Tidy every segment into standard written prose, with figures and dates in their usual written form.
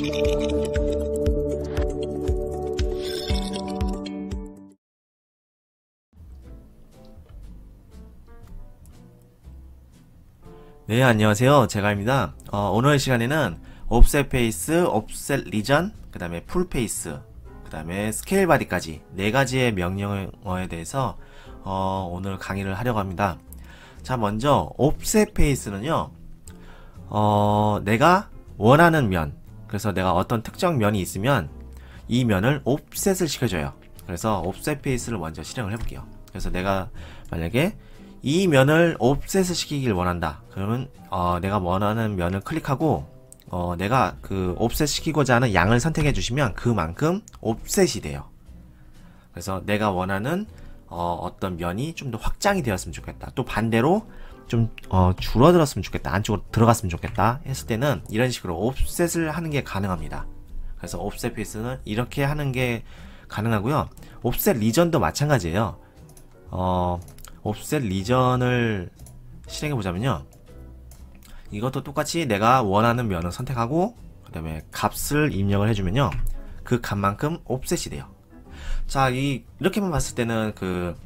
네, 안녕하세요. 제가입니다. 오늘 시간에는 옵셋 페이스, 옵셋 리전, 그 다음에 풀 페이스, 그 다음에 스케일 바디까지 4가지의 명령어에 대해서 오늘 강의를 하려고 합니다. 자, 먼저 옵셋 페이스는요, 내가 원하는 면, 그래서 내가 어떤 특정 면이 있으면 이 면을 옵셋을 시켜줘요. 그래서 옵셋 페이스를 먼저 실행을 해볼게요. 그래서 내가 만약에 이 면을 옵셋을 시키길 원한다. 그러면 내가 원하는 면을 클릭하고 내가 그 옵셋 시키고자 하는 양을 선택해 주시면 그만큼 옵셋이 돼요. 그래서 내가 원하는 어떤 면이 좀 더 확장이 되었으면 좋겠다. 또 반대로 좀 줄어들었으면 좋겠다. 안쪽으로 들어갔으면 좋겠다 했을 때는 이런 식으로 옵셋을 하는 게 가능합니다. 그래서 옵셋 페이스는 이렇게 하는 게 가능하고요. 옵셋 리전도 마찬가지예요. 옵셋 리전을 실행해 보자면요, 이것도 똑같이 내가 원하는 면을 선택하고 그 다음에 값을 입력을 해주면요, 그 값만큼 옵셋이 돼요. 자, 이렇게만 봤을 때는 그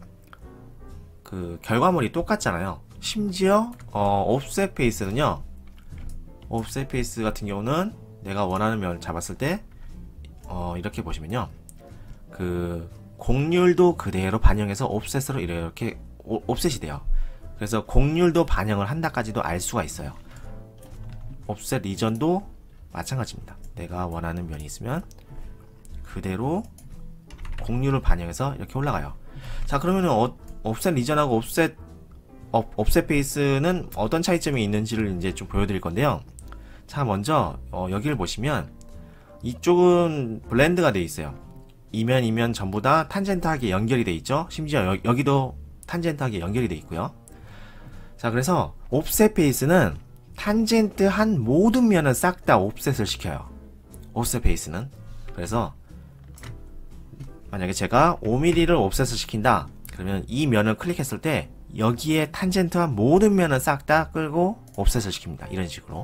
결과물이 똑같잖아요. 심지어 옵셋 페이스는요, 옵셋 페이스 같은 경우는 내가 원하는 면을 잡았을 때 이렇게 보시면요, 그 곡률도 그대로 반영해서 옵셋으로 이렇게 옵셋이 돼요. 그래서 곡률도 반영을 한다까지도 알 수가 있어요. 옵셋 리전도 마찬가지입니다. 내가 원하는 면이 있으면 그대로 곡률을 반영해서 이렇게 올라가요. 자, 그러면은 옵셋 리전하고 옵셋 페이스는 어떤 차이점이 있는지를 이제 좀 보여드릴 건데요. 자, 먼저 여기를 보시면 이쪽은 블렌드가 되어 있어요. 이면 전부 다 탄젠트하게 연결이 되어 있죠. 심지어 여기도 탄젠트하게 연결이 되어 있고요. 자, 그래서 옵셋 페이스는 탄젠트한 모든 면을 싹 다 옵셋을 시켜요. 옵셋 페이스는. 그래서 만약에 제가 5mm를 옵셋을 시킨다 그러면 이 면을 클릭했을 때 여기에 탄젠트한 모든 면을 싹 다 끌고 옵셋을 시킵니다. 이런 식으로.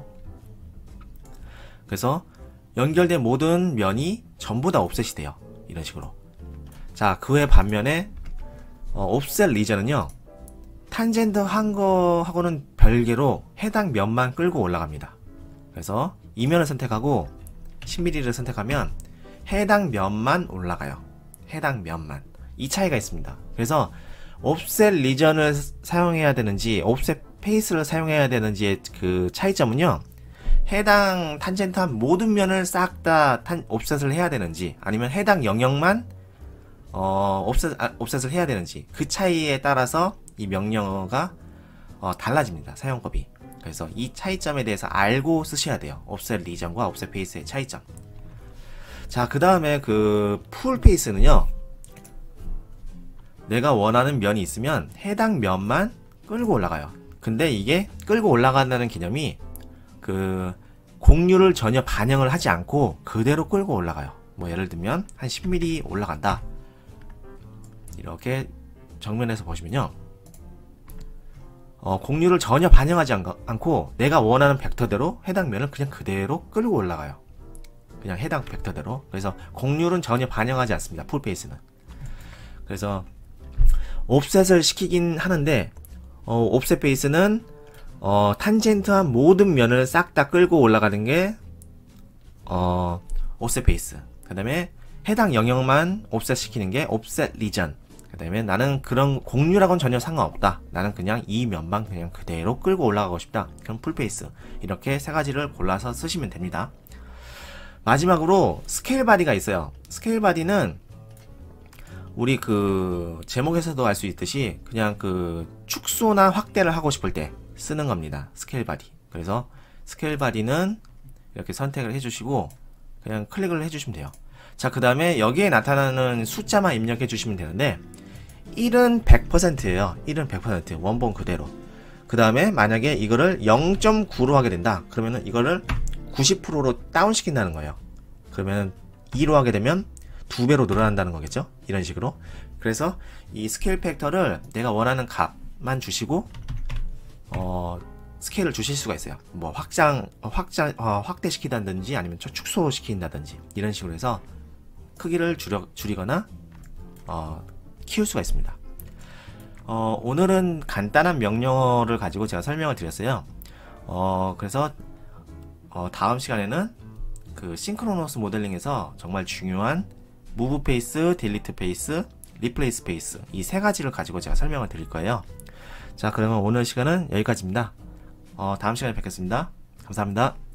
그래서 연결된 모든 면이 전부 다 옵셋이 돼요. 이런 식으로. 자, 그의 반면에 옵셋 리전은요, 탄젠트 한 거하고는 별개로 해당 면만 끌고 올라갑니다. 그래서 이 면을 선택하고 10mm를 선택하면 해당 면만 올라가요. 해당 면만. 이 차이가 있습니다. 그래서 옵셋 리전을 사용해야 되는지 옵셋 페이스를 사용해야 되는지의 그 차이점은요, 해당 탄젠트한 모든 면을 싹 다 옵셋을 해야 되는지 아니면 해당 영역만 옵셋을 해야 되는지, 그 차이에 따라서 이 명령어가 달라집니다. 사용법이. 그래서 이 차이점에 대해서 알고 쓰셔야 돼요. 옵셋 리전과 옵셋 페이스의 차이점. 자, 그 다음에 그 풀 페이스는요, 내가 원하는 면이 있으면 해당 면만 끌고 올라가요. 근데 이게 끌고 올라간다는 개념이 그 곡률을 전혀 반영을 하지 않고 그대로 끌고 올라가요. 뭐 예를 들면 한 10mm 올라간다. 이렇게 정면에서 보시면요, 곡률을 전혀 반영하지 않고 내가 원하는 벡터대로 해당 면을 그냥 그대로 끌고 올라가요. 그냥 해당 벡터대로. 그래서 곡률은 전혀 반영하지 않습니다. 풀 페이스는. 그래서 옵셋을 시키긴 하는데 옵셋 페이스는 탄젠트한 모든 면을 싹 다 끌고 올라가는 게 옵셋 페이스. 그 다음에 해당 영역만 옵셋 시키는 게 옵셋 리전. 그 다음에 나는 그런 곡률하고는 전혀 상관없다. 나는 그냥 이 면만 그냥 그대로 끌고 올라가고 싶다. 그럼 풀 페이스. 이렇게 세 가지를 골라서 쓰시면 됩니다. 마지막으로 스케일 바디가 있어요. 스케일 바디는 우리 그 제목에서도 알 수 있듯이 그냥 그 축소나 확대를 하고 싶을 때 쓰는 겁니다. 스케일 바디. 그래서 스케일 바디는 이렇게 선택을 해주시고 그냥 클릭을 해주시면 돼요. 자, 그 다음에 여기에 나타나는 숫자만 입력해 주시면 되는데 1은 100%예요. 1은 100%. 원본 그대로. 그 다음에 만약에 이거를 0.9로 하게 된다. 그러면은 이거를 90%로 다운시킨다는 거예요. 그러면 2로 하게 되면 2배로 늘어난다는 거겠죠? 이런 식으로. 그래서 이 스케일 팩터를 내가 원하는 값만 주시고 스케일을 주실 수가 있어요. 뭐 확대시킨다든지 아니면 축소시킨다든지 이런 식으로 해서 크기를 줄이거나 키울 수가 있습니다. 오늘은 간단한 명령어를 가지고 제가 설명을 드렸어요. 그래서 다음 시간에는 그 싱크로너스 모델링에서 정말 중요한 무브 페이스, 딜리트 페이스, 리플레이스 페이스 이 세 가지를 가지고 제가 설명을 드릴 거예요. 자, 그러면 오늘 시간은 여기까지입니다. 다음 시간에 뵙겠습니다. 감사합니다.